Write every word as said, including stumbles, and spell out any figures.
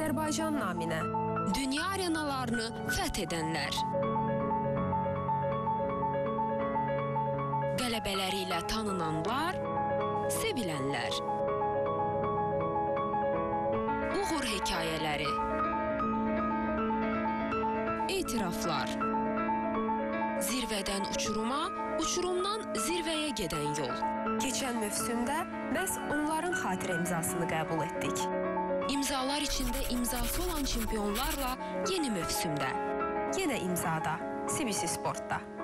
Azərbaycan naminə. Dünya arenalarını fəth edənlər. Qələbələri ilə tanınanlar, sevilənlər. Uğur hekayələri. Etiraflar. Zirvədən uçuruma, uçurumdan zirvəyə gedən yol. Keçən mövsümdə məhz onların xatirə imzasını qəbul etdik. İmzalar içində imzası olan çempionlarla yeni mövsümdə. Yenə imzada, C B C Sportda.